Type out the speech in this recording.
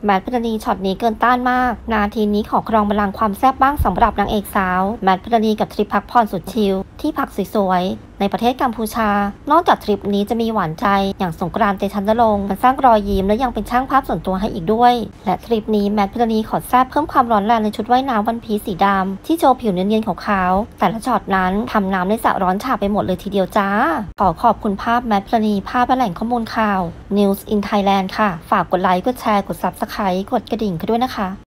แมท พิรณีช็อตนี้เกินต้านมากนาทีนี้ขอครองบัลลังก์ความแซ่บบ้างสำหรับนางเอกสาวแมท พิรณีกับทริปพักผ่อนสุดชิลที่พักสวยๆในประเทศกัมพูชานอกจากทริปนี้จะมีหวานใจอย่างสงกรานต์ เตชันนรงค์มาสร้างรอยยิ้มและยังเป็นช่างภาพส่วนตัวให้อีกด้วยและทริปนี้แมท พิรณีขอแซ่บเพิ่มความร้อนแรงในชุดว่ายน้ำวันพีซสีดำที่โชว์ผิวเนียนๆขาวๆแต่ละช็อตนั้นทำน้ำในสระร้อนฉ่าไปหมดเลยทีเดียวจ้าขอบคุณภาพแมท พิรณีภาพและแหล่งข้อมูลข่าว News in Thailand ค่ะฝากกดไลค์กดแชร์กด Subscribe กดกระดิ่งกันด้วยนะคะ